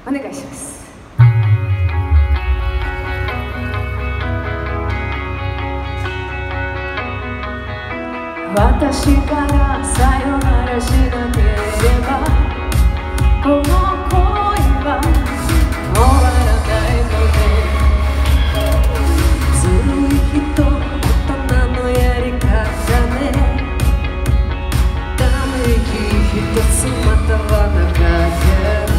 お願いします。私からさよならしなければこの恋は終わらないので、ずるい人大人のやり方ね。ため息一つまたはなかった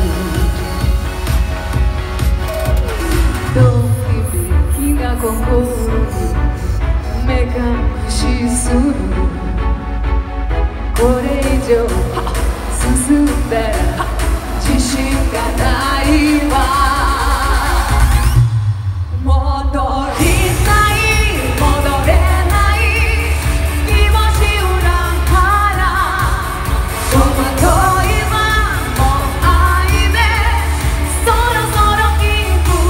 どう響きが心に目隠しする。これ以上進んだら自信がないわ。戻りない戻れない気持ち裏から戸惑いはもう愛でそろそろ気分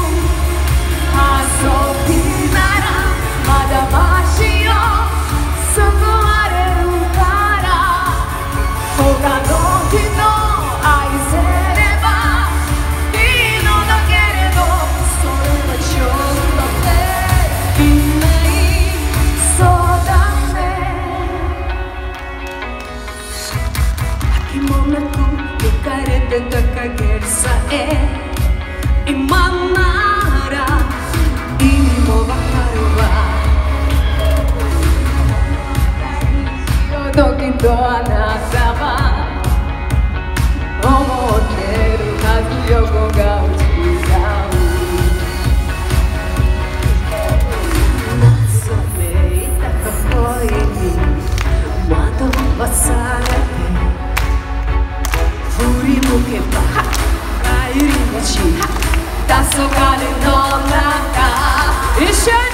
遊びならまだましよ救われる他の人愛せればいいのだけれどそれはちょっとできないそうだね。飽きもなく抜かれてた影さえ今なら意味もわかるわ。時とあなたは思ってるはず横が違う。謎めいた恋に惑わされて振り向けば帰り道黄昏の中一緒に